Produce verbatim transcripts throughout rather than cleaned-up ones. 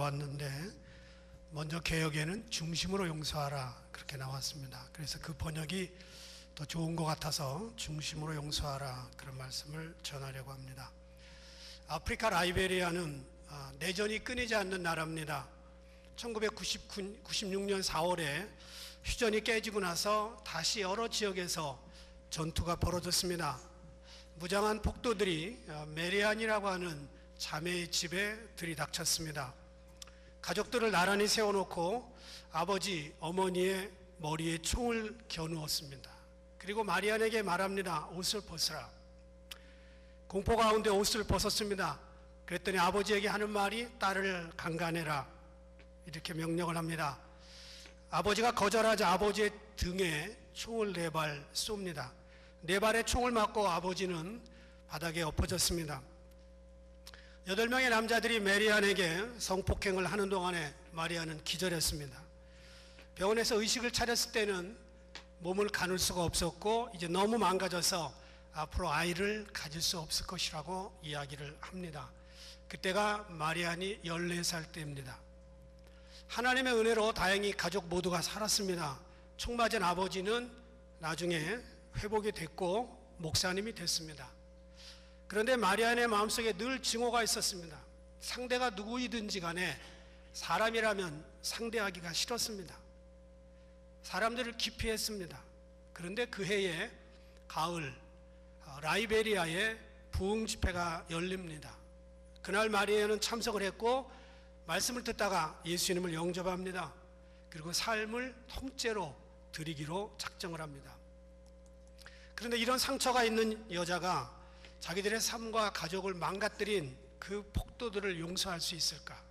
나왔는데 먼저 개역에는 중심으로 용서하라 그렇게 나왔습니다. 그래서 그 번역이 더 좋은 것 같아서 중심으로 용서하라 그런 말씀을 전하려고 합니다. 아프리카 라이베리아는 내전이 끊이지 않는 나라입니다. 천구백구십육 년 사월에 휴전이 깨지고 나서 다시 여러 지역에서 전투가 벌어졌습니다. 무장한 폭도들이 메리안이라고 하는 자매의 집에 들이닥쳤습니다. 가족들을 나란히 세워놓고 아버지, 어머니의 머리에 총을 겨누었습니다. 그리고 마리안에게 말합니다. 옷을 벗으라. 공포 가운데 옷을 벗었습니다. 그랬더니 아버지에게 하는 말이 딸을 강간해라 이렇게 명령을 합니다. 아버지가 거절하자 아버지의 등에 총을 네 발 쏩니다. 네 발의 총을 맞고 아버지는 바닥에 엎어졌습니다. 여덟 명의 남자들이 메리안에게 성폭행을 하는 동안에 마리안은 기절했습니다. 병원에서 의식을 차렸을 때는 몸을 가눌 수가 없었고 이제 너무 망가져서 앞으로 아이를 가질 수 없을 것이라고 이야기를 합니다. 그때가 마리안이 열네 살 때입니다. 하나님의 은혜로 다행히 가족 모두가 살았습니다. 총 맞은 아버지는 나중에 회복이 됐고 목사님이 됐습니다. 그런데 마리안의 마음속에 늘 증오가 있었습니다. 상대가 누구이든지 간에 사람이라면 상대하기가 싫었습니다. 사람들을 기피했습니다. 그런데 그 해에 가을 라이베리아에 부흥 집회가 열립니다. 그날 마리아는 참석을 했고 말씀을 듣다가 예수님을 영접합니다. 그리고 삶을 통째로 드리기로 작정을 합니다. 그런데 이런 상처가 있는 여자가 자기들의 삶과 가족을 망가뜨린 그 폭도들을 용서할 수 있을까?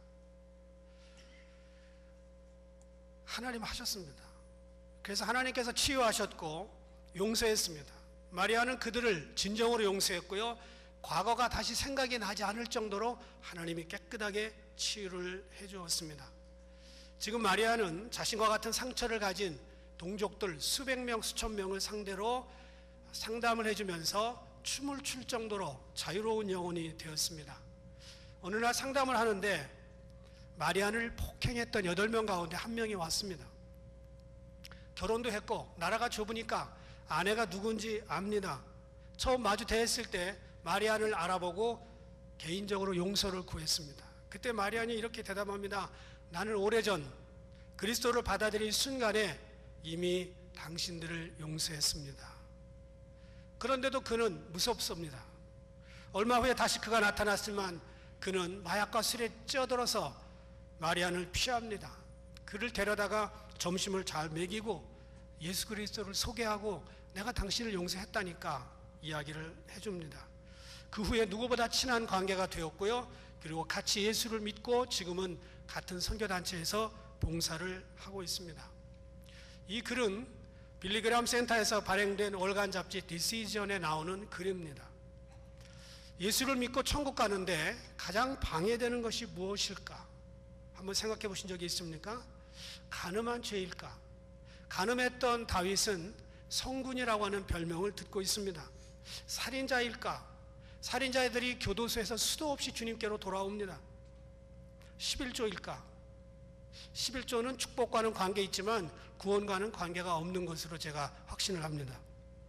하나님 하셨습니다. 그래서 하나님께서 치유하셨고 용서했습니다. 마리아는 그들을 진정으로 용서했고요. 과거가 다시 생각이 나지 않을 정도로 하나님이 깨끗하게 치유를 해주었습니다. 지금 마리아는 자신과 같은 상처를 가진 동족들 수백 명, 수천 명을 상대로 상담을 해주면서 춤을 출 정도로 자유로운 영혼이 되었습니다. 어느 날 상담을 하는데 마리아를 폭행했던 여덟 명 가운데 한 명이 왔습니다. 결혼도 했고 나라가 좁으니까 아내가 누군지 압니다. 처음 마주 대했을 때 마리안을 알아보고 개인적으로 용서를 구했습니다. 그때 마리안이 이렇게 대답합니다. 나는 오래전 그리스도를 받아들인 순간에 이미 당신들을 용서했습니다. 그런데도 그는 무섭습니다. 얼마 후에 다시 그가 나타났지만 그는 마약과 술에 쪄들어서 마리안을 피합니다. 그를 데려다가 점심을 잘 먹이고 예수 그리스도를 소개하고 내가 당신을 용서했다니까 이야기를 해줍니다. 그 후에 누구보다 친한 관계가 되었고요. 그리고 같이 예수를 믿고 지금은 같은 선교단체에서 봉사를 하고 있습니다. 이 글은 빌리그람 센터에서 발행된 월간 잡지 디시전에 나오는 글입니다. 예수를 믿고 천국 가는데 가장 방해되는 것이 무엇일까? 한번 생각해 보신 적이 있습니까? 간음한 죄일까? 간음했던 다윗은 성군이라고 하는 별명을 듣고 있습니다. 살인자일까? 살인자들이 교도소에서 수도 없이 주님께로 돌아옵니다. 십일조일까? 십일조는 축복과는 관계 있지만 구원과는 관계가 없는 것으로 제가 확신을 합니다.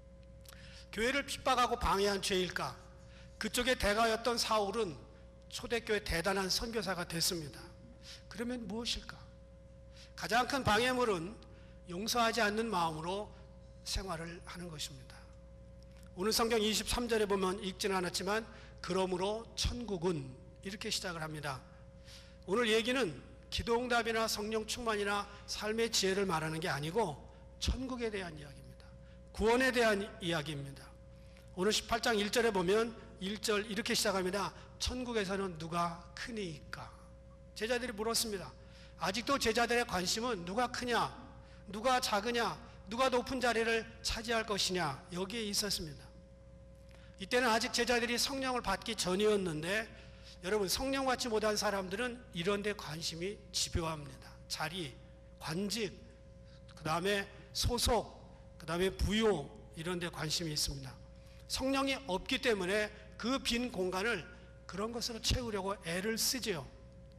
교회를 핍박하고 방해한 죄일까? 그쪽의 대가였던 사울은 초대교회 대단한 선교사가 됐습니다. 그러면 무엇일까? 가장 큰 방해물은 용서하지 않는 마음으로 생활을 하는 것입니다. 오늘 성경 이십삼 절에 보면 읽지는 않았지만 그러므로 천국은 이렇게 시작을 합니다. 오늘 얘기는 기도응답이나 성령 충만이나 삶의 지혜를 말하는 게 아니고 천국에 대한 이야기입니다. 구원에 대한 이야기입니다. 오늘 십팔 장 일 절에 보면 일 절 이렇게 시작합니다. 천국에서는 누가 크니까? 제자들이 물었습니다. 아직도 제자들의 관심은 누가 크냐, 누가 작으냐, 누가 높은 자리를 차지할 것이냐 여기에 있었습니다. 이때는 아직 제자들이 성령을 받기 전이었는데 여러분 성령 받지 못한 사람들은 이런 데 관심이 집요합니다. 자리, 관직, 그 다음에 소속, 그 다음에 부요 이런 데 관심이 있습니다. 성령이 없기 때문에 그 빈 공간을 그런 것으로 채우려고 애를 쓰지요.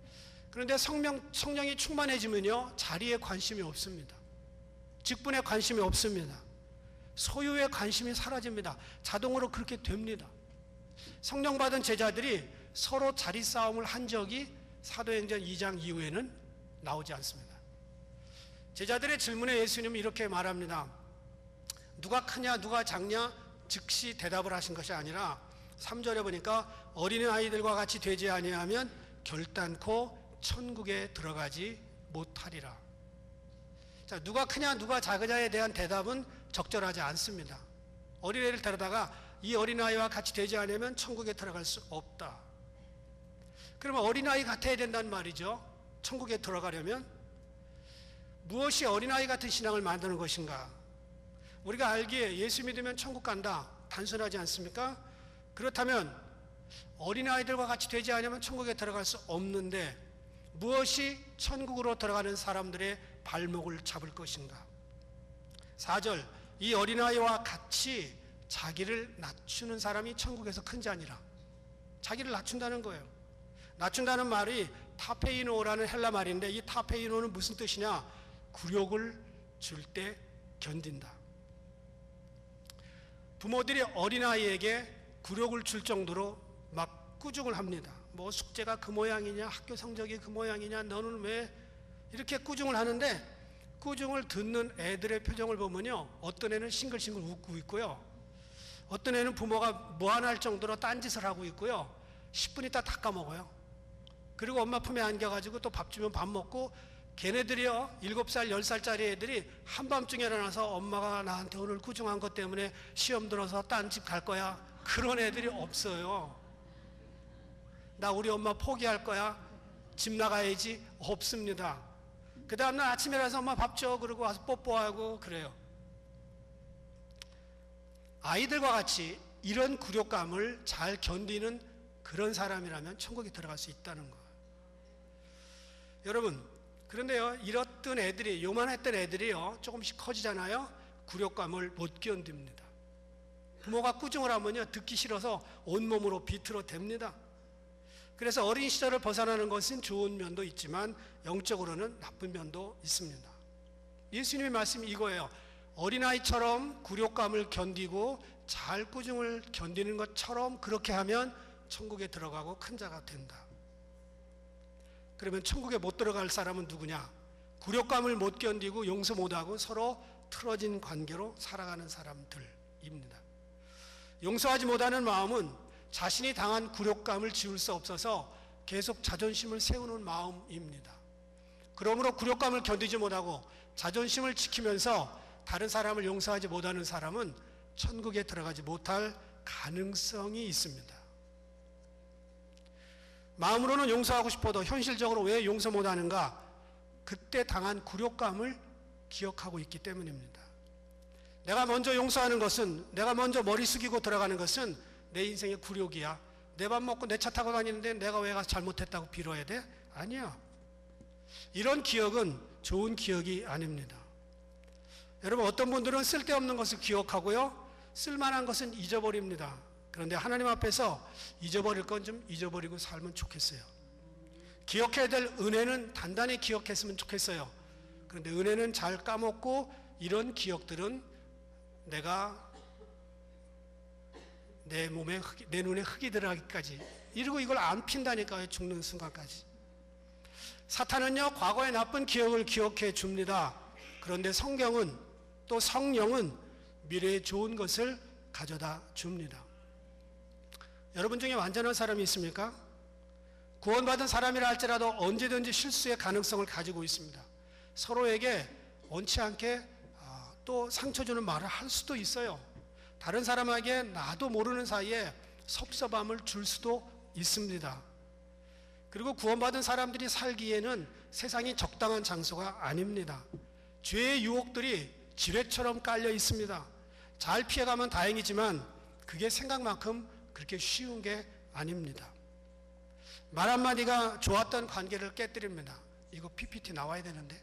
그런데 성령, 성령이 충만해지면요, 자리에 관심이 없습니다. 직분에 관심이 없습니다. 소유에 관심이 사라집니다. 자동으로 그렇게 됩니다. 성령 받은 제자들이 서로 자리 싸움을 한 적이 사도행전 이 장 이후에는 나오지 않습니다. 제자들의 질문에 예수님은 이렇게 말합니다. 누가 크냐 누가 작냐 즉시 대답을 하신 것이 아니라 삼 절에 보니까 어린아이들과 같이 되지 아니하면 결단코 천국에 들어가지 못하리라. 자, 누가 크냐 누가 작으냐에 대한 대답은 적절하지 않습니다. 어린애를 데려다가 이 어린아이와 같이 되지 않으면 천국에 들어갈 수 없다. 그러면 어린아이 같아야 된다는 말이죠. 천국에 들어가려면 무엇이 어린아이 같은 신앙을 만드는 것인가? 우리가 알기에 예수 믿으면 천국 간다, 단순하지 않습니까? 그렇다면 어린아이들과 같이 되지 않으면 천국에 들어갈 수 없는데 무엇이 천국으로 들어가는 사람들의 발목을 잡을 것인가? 사 절, 이 어린아이와 같이 자기를 낮추는 사람이 천국에서 큰 자니라. 자기를 낮춘다는 거예요. 낮춘다는 말이 타페이노라는 헬라 말인데 이 타페이노는 무슨 뜻이냐? 굴욕을 줄 때 견딘다. 부모들이 어린아이에게 굴욕을 줄 정도로 막 꾸중을 합니다. 뭐 숙제가 그 모양이냐, 학교 성적이 그 모양이냐, 너는 왜 이렇게 꾸중을 하는데, 꾸중을 듣는 애들의 표정을 보면요, 어떤 애는 싱글싱글 웃고 있고요, 어떤 애는 부모가 무안할 정도로 딴짓을 하고 있고요, 십 분 있다 다 까먹어요. 그리고 엄마 품에 안겨가지고 또 밥 주면 밥 먹고, 걔네들이요, 일곱 살, 열 살짜리 애들이 한밤중에 일어나서 엄마가 나한테 오늘 꾸중한 것 때문에 시험 들어서 딴 집 갈 거야, 그런 애들이 없어요. 나 우리 엄마 포기할 거야, 집 나가야지, 없습니다. 그 다음날 아침에 일어나서 엄마 밥 줘, 그러고 와서 뽀뽀하고 그래요. 아이들과 같이 이런 굴욕감을 잘 견디는 그런 사람이라면 천국에 들어갈 수 있다는 거예요. 여러분, 그런데요, 이렇던 애들이, 요만했던 애들이요, 조금씩 커지잖아요. 굴욕감을 못 견딥니다. 부모가 꾸중을 하면요, 듣기 싫어서 온몸으로 비틀어 댑니다. 그래서 어린 시절을 벗어나는 것은 좋은 면도 있지만 영적으로는 나쁜 면도 있습니다. 예수님의 말씀이 이거예요. 어린아이처럼 굴욕감을 견디고 잘 꾸중을 견디는 것처럼 그렇게 하면 천국에 들어가고 큰 자가 된다. 그러면 천국에 못 들어갈 사람은 누구냐? 굴욕감을 못 견디고 용서 못하고 서로 틀어진 관계로 살아가는 사람들입니다. 용서하지 못하는 마음은 자신이 당한 굴욕감을 지울 수 없어서 계속 자존심을 세우는 마음입니다. 그러므로 굴욕감을 견디지 못하고 자존심을 지키면서 다른 사람을 용서하지 못하는 사람은 천국에 들어가지 못할 가능성이 있습니다. 마음으로는 용서하고 싶어도 현실적으로 왜 용서 못하는가? 그때 당한 굴욕감을 기억하고 있기 때문입니다. 내가 먼저 용서하는 것은, 내가 먼저 머리 숙이고 들어가는 것은 내 인생의 굴욕이야. 내 밥 먹고 내 차 타고 다니는데 내가 왜 가서 잘못했다고 빌어야 돼? 아니야. 이런 기억은 좋은 기억이 아닙니다. 여러분, 어떤 분들은 쓸데없는 것을 기억하고요, 쓸만한 것은 잊어버립니다. 그런데 하나님 앞에서 잊어버릴 건 좀 잊어버리고 살면 좋겠어요. 기억해야 될 은혜는 단단히 기억했으면 좋겠어요. 그런데 은혜는 잘 까먹고 이런 기억들은 내가 내 몸에 흙이, 내 눈에 흙이 들어가기까지, 이러고 이걸 안 핀다니까요. 죽는 순간까지. 사탄은요, 과거의 나쁜 기억을 기억해 줍니다. 그런데 성경은, 또 성령은 미래의 좋은 것을 가져다 줍니다. 여러분 중에 완전한 사람이 있습니까? 구원받은 사람이라 할지라도 언제든지 실수의 가능성을 가지고 있습니다. 서로에게 원치 않게 또 상처 주는 말을 할 수도 있어요. 다른 사람에게 나도 모르는 사이에 섭섭함을 줄 수도 있습니다. 그리고 구원받은 사람들이 살기에는 세상이 적당한 장소가 아닙니다. 죄의 유혹들이 지뢰처럼 깔려 있습니다. 잘 피해가면 다행이지만 그게 생각만큼 그렇게 쉬운 게 아닙니다. 말 한마디가 좋았던 관계를 깨뜨립니다. 이거 피피티 나와야 되는데,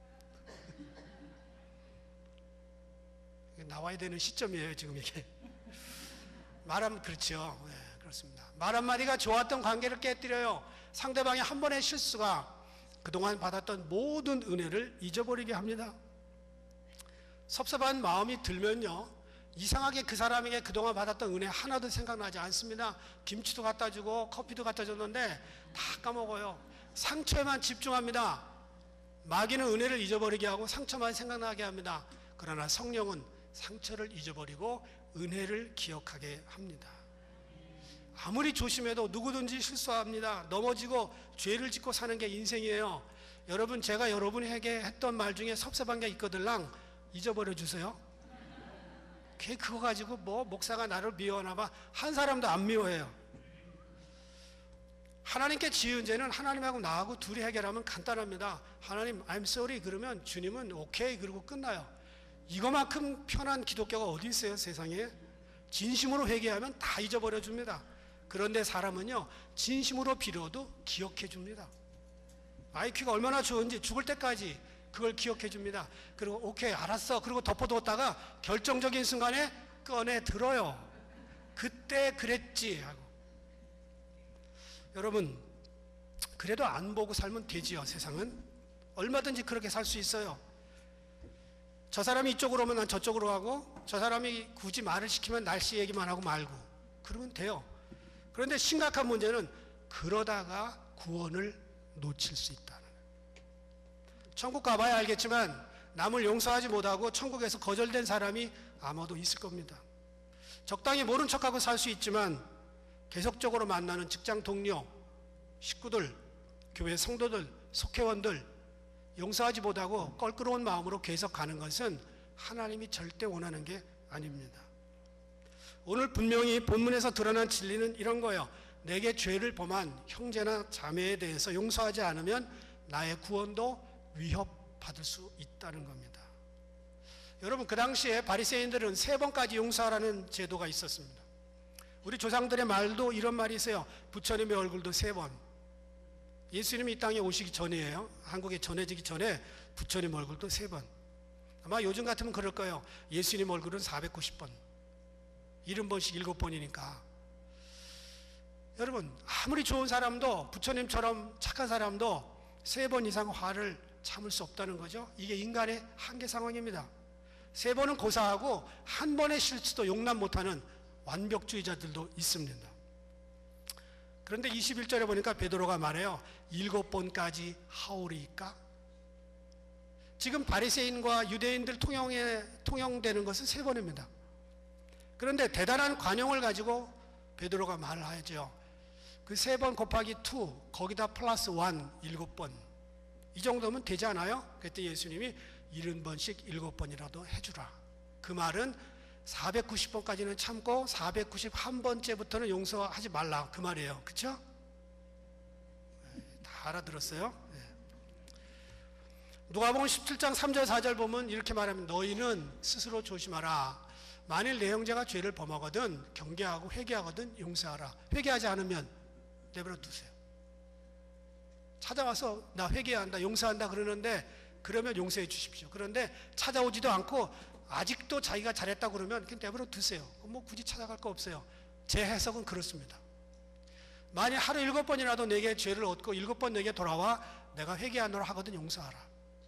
나와야 되는 시점이에요 지금 이게. 말하면 그렇죠. 네, 그렇습니다. 말 한마디가 좋았던 관계를 깨뜨려요. 상대방의 한 번의 실수가 그동안 받았던 모든 은혜를 잊어버리게 합니다. 섭섭한 마음이 들면요, 이상하게 그 사람에게 그동안 받았던 은혜 하나도 생각나지 않습니다. 김치도 갖다 주고 커피도 갖다 줬는데 다 까먹어요. 상처에만 집중합니다. 마귀는 은혜를 잊어버리게 하고 상처만 생각나게 합니다. 그러나 성령은 상처를 잊어버리고 은혜를 기억하게 합니다. 아무리 조심해도 누구든지 실수합니다. 넘어지고 죄를 짓고 사는 게 인생이에요. 여러분, 제가 여러분에게 했던 말 중에 섭섭한 게 있거들랑 잊어버려 주세요. 걔 그거 가지고 뭐 목사가 나를 미워하나 봐. 한 사람도 안 미워해요. 하나님께 지은 죄는 하나님하고 나하고 둘이 해결하면 간단합니다. 하나님 I'm sorry 그러면 주님은 오케이 그러고 끝나요. 이거만큼 편한 기독교가 어디 있어요, 세상에? 진심으로 회개하면 다 잊어버려 줍니다. 그런데 사람은요, 진심으로 빌어도 기억해 줍니다. 아이큐가 얼마나 좋은지 죽을 때까지 그걸 기억해 줍니다. 그리고 오케이 알았어 그리고 덮어두었다가 결정적인 순간에 꺼내 들어요. 그때 그랬지 하고. 여러분, 그래도 안 보고 살면 되지요. 세상은 얼마든지 그렇게 살 수 있어요. 저 사람이 이쪽으로 오면 난 저쪽으로 가고, 저 사람이 굳이 말을 시키면 날씨 얘기만 하고 말고, 그러면 돼요. 그런데 심각한 문제는 그러다가 구원을 놓칠 수 있다는. 천국 가봐야 알겠지만 남을 용서하지 못하고 천국에서 거절된 사람이 아마도 있을 겁니다. 적당히 모른 척하고 살 수 있지만 계속적으로 만나는 직장 동료, 식구들, 교회 성도들, 속회원들 용서하지 못하고 껄끄러운 마음으로 계속 가는 것은 하나님이 절대 원하는 게 아닙니다. 오늘 분명히 본문에서 드러난 진리는 이런 거예요. 내게 죄를 범한 형제나 자매에 대해서 용서하지 않으면 나의 구원도 위협받을 수 있다는 겁니다. 여러분, 그 당시에 바리새인들은 세 번까지 용서하라는 제도가 있었습니다. 우리 조상들의 말도 이런 말이 있어요. 부처님의 얼굴도 세 번. 예수님이 이 땅에 오시기 전이에요. 한국에 전해지기 전에 부처님 얼굴도 세 번. 아마 요즘 같으면 그럴 거예요. 예수님 얼굴은 사백구십 번. 일흔 번씩 일곱 번이니까. 여러분, 아무리 좋은 사람도, 부처님처럼 착한 사람도 세 번 이상 화를 참을 수 없다는 거죠. 이게 인간의 한계 상황입니다. 세 번은 고사하고 한 번의 실수도 용납 못하는 완벽주의자들도 있습니다. 그런데 이십일 절에 보니까 베드로가 말해요. 일곱 번까지 하오리까? 지금 바리새인과 유대인들 통용에, 통용되는 것은 세 번입니다. 그런데 대단한 관용을 가지고 베드로가 말을 하죠. 그 세 번 곱하기 이, 거기다 플러스 일, 일곱 번. 이 정도면 되지 않아요? 그때 예수님이 일흔 번씩 일곱 번이라도 해주라. 그 말은 사백구십 번까지는 참고 사백구십일 번째부터는 용서하지 말라 그 말이에요. 그렇죠? 다 알아들었어요? 누가복음 십칠 장 삼 절 사 절 보면 이렇게 말하면 너희는 스스로 조심하라. 만일 내 형제가 죄를 범하거든 경계하고 회개하거든 용서하라. 회개하지 않으면 내버려 두세요. 찾아와서 나 회개한다 용서한다 그러는데 그러면 용서해 주십시오. 그런데 찾아오지도 않고 아직도 자기가 잘했다 그러면 그냥 내버려 두세요. 뭐 굳이 찾아갈 거 없어요. 제 해석은 그렇습니다. 만일 하루 일곱 번이라도 내게 죄를 얻고 일곱 번 내게 돌아와 내가 회개하노라 하거든 용서하라.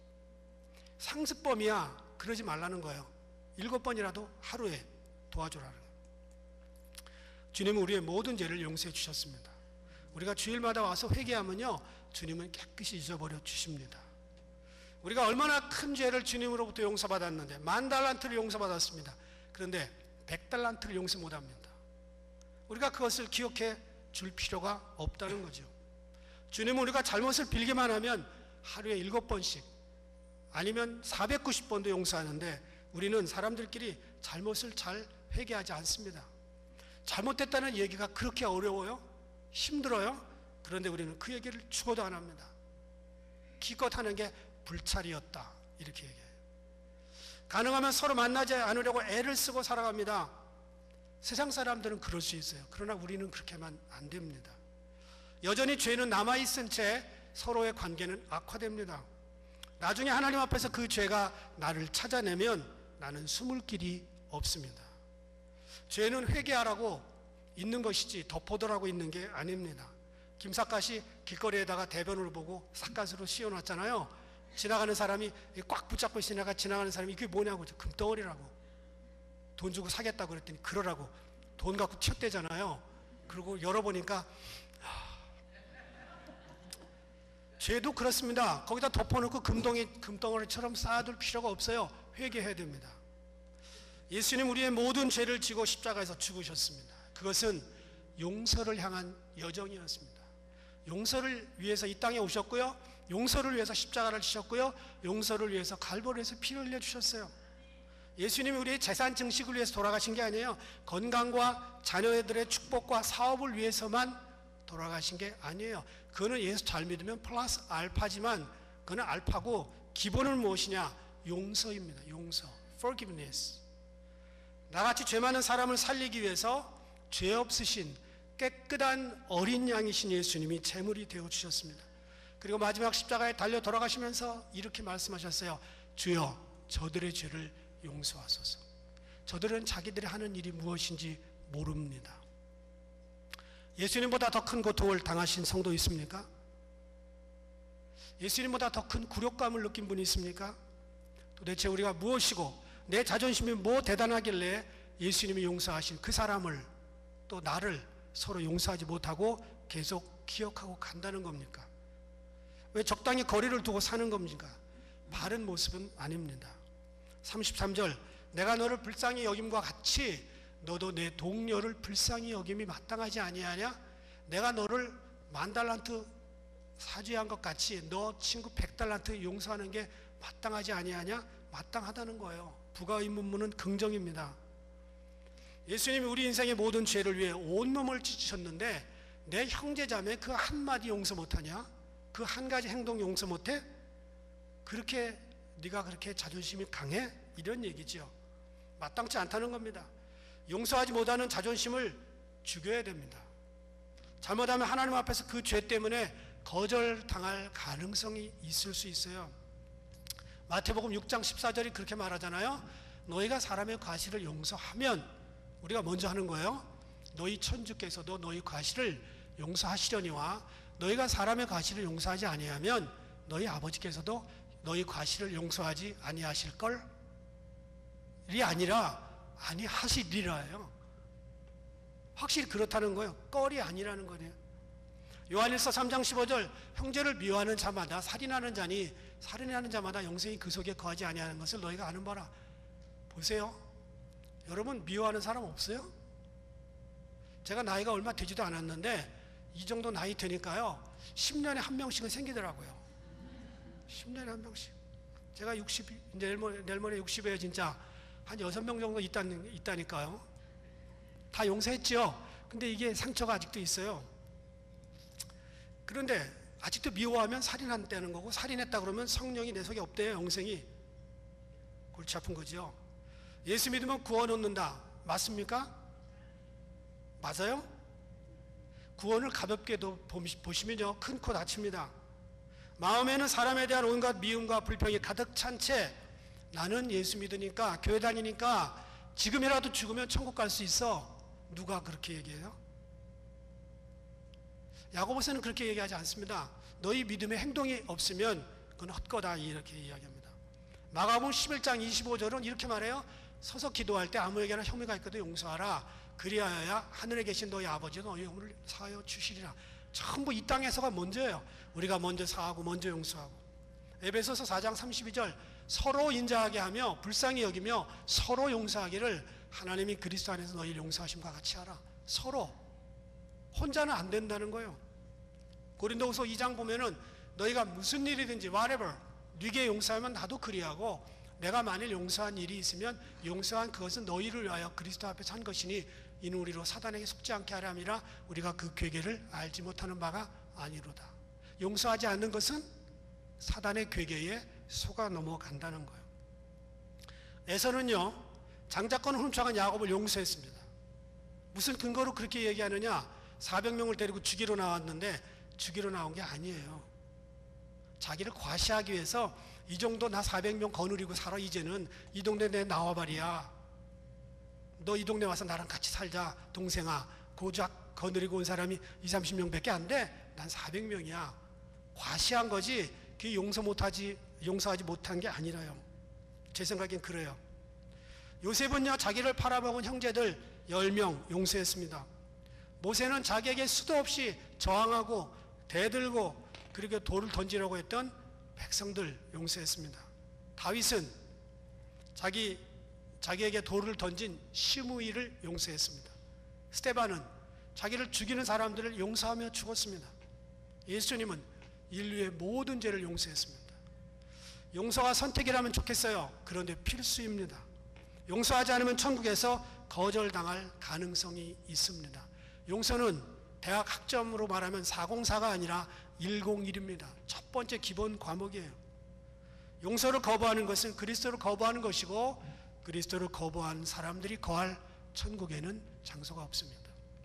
상습범이야. 그러지 말라는 거예요. 일곱 번이라도 하루에 도와주라는 거예요. 주님은 우리의 모든 죄를 용서해 주셨습니다. 우리가 주일마다 와서 회개하면요 주님은 깨끗이 잊어버려 주십니다. 우리가 얼마나 큰 죄를 주님으로부터 용서받았는데 만 달란트를 용서받았습니다. 그런데 백 달란트를 용서 못합니다. 우리가 그것을 기억해 줄 필요가 없다는 거죠. 주님은 우리가 잘못을 빌기만 하면 하루에 일곱 번씩 아니면 사백구십 번도 용서하는데 우리는 사람들끼리 잘못을 잘 회개하지 않습니다. 잘못됐다는 얘기가 그렇게 어려워요? 힘들어요? 그런데 우리는 그 얘기를 죽어도 안 합니다. 기껏 하는 게 불찰이었다 이렇게 얘기해요. 가능하면 서로 만나지 않으려고 애를 쓰고 살아갑니다. 세상 사람들은 그럴 수 있어요. 그러나 우리는 그렇게만 안 됩니다. 여전히 죄는 남아있은 채 서로의 관계는 악화됩니다. 나중에 하나님 앞에서 그 죄가 나를 찾아내면 나는 숨을 길이 없습니다. 죄는 회개하라고 있는 것이지 덮어두라고 있는 게 아닙니다. 김삿갓이 길거리에다가 대변을 보고 삿갓으로 씌워놨잖아요. 지나가는 사람이 꽉 붙잡고 있으니까 지나가는 사람이 이게 뭐냐고, 금덩어리라고, 돈 주고 사겠다고 그랬더니 그러라고 돈 갖고 튀었대잖아요. 그리고 열어보니까 죄도 그렇습니다. 거기다 덮어놓고 금덩이, 금덩어리처럼 쌓아둘 필요가 없어요. 회개해야 됩니다. 예수님 우리의 모든 죄를 지고 십자가에서 죽으셨습니다. 그것은 용서를 향한 여정이었습니다. 용서를 위해서 이 땅에 오셨고요, 용서를 위해서 십자가를 지셨고요, 용서를 위해서 갈보리에서 피를 흘려주셨어요. 예수님이 우리의 재산 증식을 위해서 돌아가신 게 아니에요. 건강과 자녀들의 축복과 사업을 위해서만 돌아가신 게 아니에요. 그거는 예수 잘 믿으면 플러스 알파지만 그거는 알파고 기본은 무엇이냐? 용서입니다. 용서, forgiveness. 나같이 죄 많은 사람을 살리기 위해서 죄 없으신 깨끗한 어린 양이신 예수님이 제물이 되어주셨습니다. 그리고 마지막 십자가에 달려 돌아가시면서 이렇게 말씀하셨어요. 주여 저들의 죄를 용서하소서. 저들은 자기들이 하는 일이 무엇인지 모릅니다. 예수님보다 더 큰 고통을 당하신 성도 있습니까? 예수님보다 더 큰 굴욕감을 느낀 분이 있습니까? 도대체 우리가 무엇이고 내 자존심이 뭐 대단하길래 예수님이 용서하신 그 사람을, 또 나를 서로 용서하지 못하고 계속 기억하고 간다는 겁니까? 왜 적당히 거리를 두고 사는 겁니까? 바른 모습은 아닙니다. 삼십삼 절, 내가 너를 불쌍히 여김과 같이 너도 내 동료를 불쌍히 여김이 마땅하지 아니하냐? 내가 너를 만 달란트 사죄한 것 같이 너 친구 백 달란트 용서하는 게 마땅하지 아니하냐? 마땅하다는 거예요. 부가의문문은 긍정입니다. 예수님이 우리 인생의 모든 죄를 위해 온몸을 찢으셨는데 내 형제자매 그 한마디 용서 못하냐? 그 한 가지 행동 용서 못해? 그렇게 네가 그렇게 자존심이 강해? 이런 얘기죠. 마땅치 않다는 겁니다. 용서하지 못하는 자존심을 죽여야 됩니다. 잘못하면 하나님 앞에서 그 죄 때문에 거절당할 가능성이 있을 수 있어요. 마태복음 육 장 십사 절이 그렇게 말하잖아요. 너희가 사람의 과실을 용서하면, 우리가 먼저 하는 거예요. 너희 천주께서도 너희 과실을 용서하시려니와 너희가 사람의 과실을 용서하지 아니하면 너희 아버지께서도 너희 과실을 용서하지 아니하실걸? 이 아니라 아니하시리라예요. 확실히 그렇다는 거예요. 껄이 아니라는 거네요. 요한일서 삼 장 십오 절, 형제를 미워하는 자마다 살인하는 자니 살인하는 자마다 영생이 그 속에 거하지 아니하는 것을 너희가 아는 바라. 보세요. 여러분 미워하는 사람 없어요? 제가 나이가 얼마 되지도 않았는데 이 정도 나이 되니까요, 십 년에 한 명씩은 생기더라고요. 십 년에 한 명씩. 제가 육십, 내일 모레, 내일 모레 육십에 진짜 한 여섯 명 정도 있다, 있다니까요. 다 용서했죠. 근데 이게 상처가 아직도 있어요. 그런데 아직도 미워하면 살인한다는 거고, 살인했다 그러면 성령이 내 속에 없대요. 영생이. 골치 아픈 거죠. 예수 믿으면 구원 얻는다. 맞습니까? 맞아요? 구원을 가볍게도 보시면요, 큰 코 다칩니다. 마음에는 사람에 대한 온갖 미움과 불평이 가득 찬 채 나는 예수 믿으니까, 교회 다니니까 지금이라도 죽으면 천국 갈 수 있어. 누가 그렇게 얘기해요? 야고보서는 그렇게 얘기하지 않습니다. 너희 믿음의 행동이 없으면 그건 헛거다, 이렇게 이야기합니다. 마가복음 십일 장 이십오 절은 이렇게 말해요. 서서 기도할 때 아무에게나 혐의가 있거든 용서하라. 그리하여야 하늘에 계신 너희 아버지도 너희 영혼을 사하여 주시리라. 전부 이 땅에서가 먼저예요. 우리가 먼저 사하고 먼저 용서하고. 에베소서 사 장 삼십이 절, 서로 인자하게 하며 불쌍히 여기며 서로 용서하기를 하나님이 그리스도 안에서 너희를 용서하심과 같이 하라. 서로. 혼자는 안 된다는 거예요. 고린도후서 이 장 보면은 너희가 무슨 일이든지 whatever 네게 용서하면 나도 그리하고, 내가 만일 용서한 일이 있으면 용서한 그것은 너희를 위하여 그리스도 앞에서 한 것이니 이는 우리로 사단에게 속지 않게 하려 함이라. 우리가 그 괴계를 알지 못하는 바가 아니로다. 용서하지 않는 것은 사단의 괴계에 속아 넘어간다는 거예요. 에서는요, 장자권을 훔쳐간 야곱을 용서했습니다. 무슨 근거로 그렇게 얘기하느냐? 사백 명을 데리고 죽이러 나왔는데 죽이러 나온 게 아니에요. 자기를 과시하기 위해서 이 정도 나 사백 명 거느리고 살아. 이제는 이 동네 내 나와버리야. 너 이 동네 와서 나랑 같이 살자. 동생아. 고작 거느리고 온 사람이 이삼십 명밖에 안 돼. 난 사백 명이야. 과시한 거지 그게 용서 못하지, 용서하지 못한 게 아니라요. 제 생각엔 그래요. 요셉은요, 자기를 팔아먹은 형제들 열 명 용서했습니다. 모세는 자기에게 수도 없이 저항하고 대들고 그리고 돌을 던지려고 했던 백성들 용서했습니다. 다윗은 자기, 자기에게 돌을 던진 시므이를 용서했습니다. 스데반은 자기를 죽이는 사람들을 용서하며 죽었습니다. 예수님은 인류의 모든 죄를 용서했습니다. 용서가 선택이라면 좋겠어요. 그런데 필수입니다. 용서하지 않으면 천국에서 거절당할 가능성이 있습니다. 용서는 대학 학점으로 말하면 사공사가 아니라 일공일입니다. 첫 번째 기본 과목이에요. 용서를 거부하는 것은 그리스도를 거부하는 것이고, 그리스도를 거부한 사람들이 거할 천국에는 장소가 없습니다.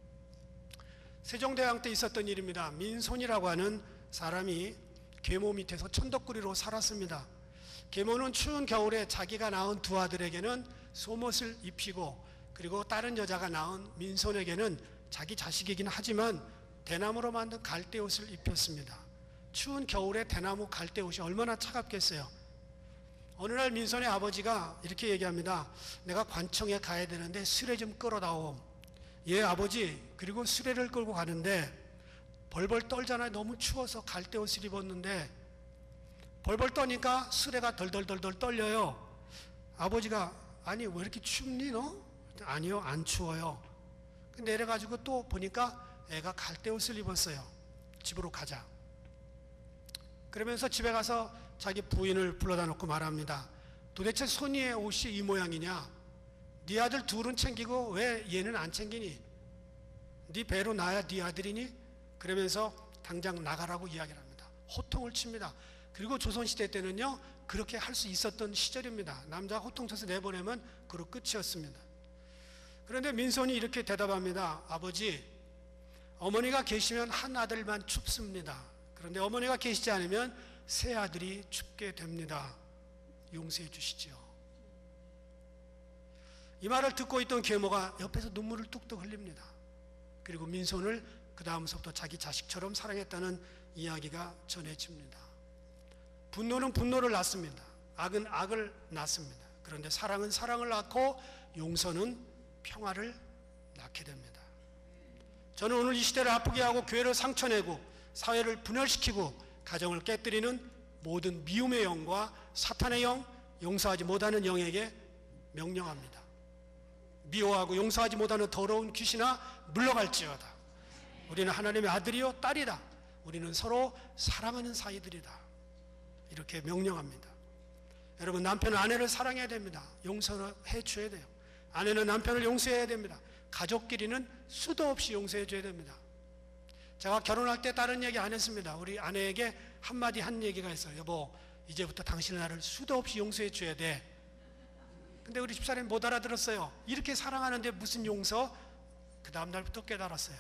세종대왕 때 있었던 일입니다. 민손이라고 하는 사람이 계모 밑에서 천덕꾸리로 살았습니다. 계모는 추운 겨울에 자기가 낳은 두 아들에게는 속옷을 입히고, 그리고 다른 여자가 낳은 민손에게는 자기 자식이긴 하지만 대나무로 만든 갈대옷을 입혔습니다. 추운 겨울에 대나무 갈대옷이 얼마나 차갑겠어요. 어느 날 민손의 아버지가 이렇게 얘기합니다. 내가 관청에 가야 되는데 수레 좀 끌어다오. 예, 아버지. 그리고 수레를 끌고 가는데 벌벌 떨잖아요. 너무 추워서 갈대옷을 입었는데 벌벌 떠니까 수레가 덜덜덜덜 떨려요. 아버지가 아니 왜 이렇게 춥니 너? 아니요, 안 추워요. 내려가지고 또 보니까 애가 갈대옷을 입었어요. 집으로 가자. 그러면서 집에 가서 자기 부인을 불러다 놓고 말합니다. 도대체 손이의 옷이 이 모양이냐? 네 아들 둘은 챙기고 왜 얘는 안 챙기니? 네 배로 나야 네 아들이니? 그러면서 당장 나가라고 이야기를 합니다. 호통을 칩니다. 그리고 조선시대 때는요, 그렇게 할 수 있었던 시절입니다. 남자 호통쳐서 내보내면 그로 끝이었습니다. 그런데 민손이 이렇게 대답합니다. 아버지, 어머니가 계시면 한 아들만 춥습니다. 그런데 어머니가 계시지 않으면 세 아들이 춥게 됩니다. 용서해 주시죠. 이 말을 듣고 있던 계모가 옆에서 눈물을 뚝뚝 흘립니다. 그리고 민손을 그 다음서부터 자기 자식처럼 사랑했다는 이야기가 전해집니다. 분노는 분노를 낳습니다. 악은 악을 낳습니다. 그런데 사랑은 사랑을 낳고 용서는 평화를 낳게 됩니다. 저는 오늘 이 시대를 아프게 하고 교회를 상처내고 사회를 분열시키고 가정을 깨뜨리는 모든 미움의 영과 사탄의 영, 용서하지 못하는 영에게 명령합니다. 미워하고 용서하지 못하는 더러운 귀신아 물러갈지어다. 우리는 하나님의 아들이요 딸이다. 우리는 서로 사랑하는 사이들이다. 이렇게 명령합니다. 여러분, 남편은 아내를 사랑해야 됩니다. 용서를 해줘야 돼요. 아내는 남편을 용서해야 됩니다. 가족끼리는 수도 없이 용서해 줘야 됩니다. 제가 결혼할 때 다른 얘기 안 했습니다. 우리 아내에게 한마디 한 얘기가 있어요. 여보, 이제부터 당신은 나를 수도 없이 용서해 줘야 돼. 근데 우리 집사람이 못 알아들었어요. 이렇게 사랑하는데 무슨 용서? 그 다음 날부터 깨달았어요.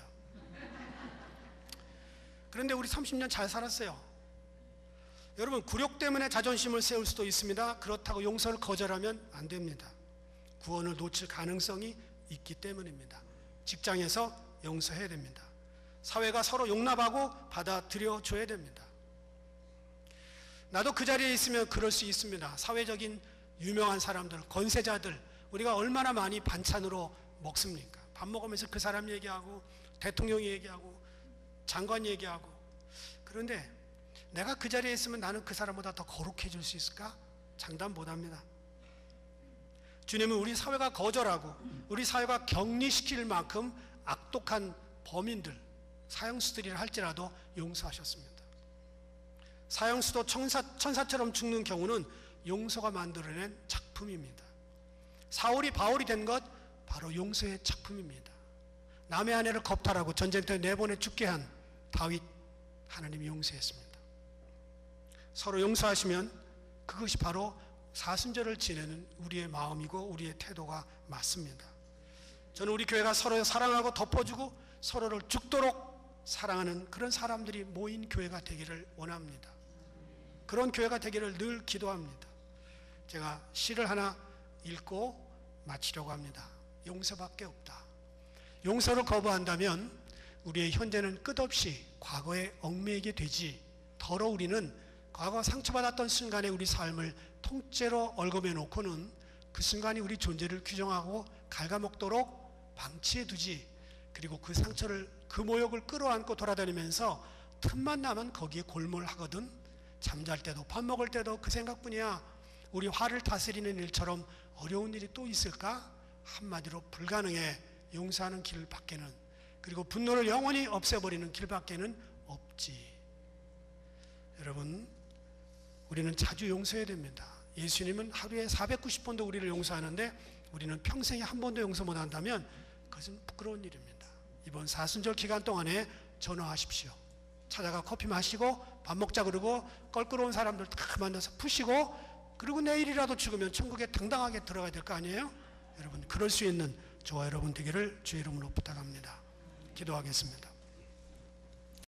그런데 우리 삼십 년 잘 살았어요. 여러분, 굴욕 때문에 자존심을 세울 수도 있습니다. 그렇다고 용서를 거절하면 안 됩니다. 구원을 놓칠 가능성이 있기 때문입니다. 직장에서 용서해야 됩니다. 사회가 서로 용납하고 받아들여 줘야 됩니다. 나도 그 자리에 있으면 그럴 수 있습니다. 사회적인 유명한 사람들, 권세자들, 우리가 얼마나 많이 반찬으로 먹습니까? 밥 먹으면서 그 사람 얘기하고 대통령 얘기하고 장관 얘기하고. 그런데 내가 그 자리에 있으면 나는 그 사람보다 더 거룩해질 수 있을까? 장담 못합니다. 주님은 우리 사회가 거절하고 우리 사회가 격리시킬 만큼 악독한 범인들, 사형수들이라 할지라도 용서하셨습니다. 사형수도 천사, 천사처럼 죽는 경우는 용서가 만들어낸 작품입니다. 사울이 바울이 된 것 바로 용서의 작품입니다. 남의 아내를 겁탈하고 전쟁터에 내보내 죽게 한 다윗, 하나님이 용서했습니다. 서로 용서하시면 그것이 바로 사순절을 지내는 우리의 마음이고 우리의 태도가 맞습니다. 저는 우리 교회가 서로 사랑하고 덮어주고 서로를 죽도록 사랑하는 그런 사람들이 모인 교회가 되기를 원합니다. 그런 교회가 되기를 늘 기도합니다. 제가 시를 하나 읽고 마치려고 합니다. 용서밖에 없다. 용서를 거부한다면 우리의 현재는 끝없이 과거에 얽매이게 되지, 더러 우리는 과거 상처받았던 순간에 우리 삶을 통째로 얽어매 놓고는 그 순간이 우리 존재를 규정하고 갉아먹도록 방치해 두지, 그리고 그 상처를, 그 모욕을 끌어안고 돌아다니면서 틈만 나면 거기에 골몰하거든. 잠잘 때도 밥 먹을 때도 그 생각뿐이야. 우리 화를 다스리는 일처럼 어려운 일이 또 있을까? 한마디로 불가능해. 용서하는 길밖에는, 그리고 분노를 영원히 없애버리는 길밖에는 없지. 여러분, 우리는 자주 용서해야 됩니다. 예수님은 하루에 사백구십 번도 우리를 용서하는데 우리는 평생에 한 번도 용서 못한다면 그것은 부끄러운 일입니다. 이번 사순절 기간 동안에 전화하십시오. 찾아가 커피 마시고 밥 먹자 그러고 껄끄러운 사람들 다 만나서 푸시고, 그리고 내일이라도 죽으면 천국에 당당하게 들어가야 될 거 아니에요? 여러분, 그럴 수 있는 저와 여러분 되기를 주의 이름으로 부탁합니다. 기도하겠습니다.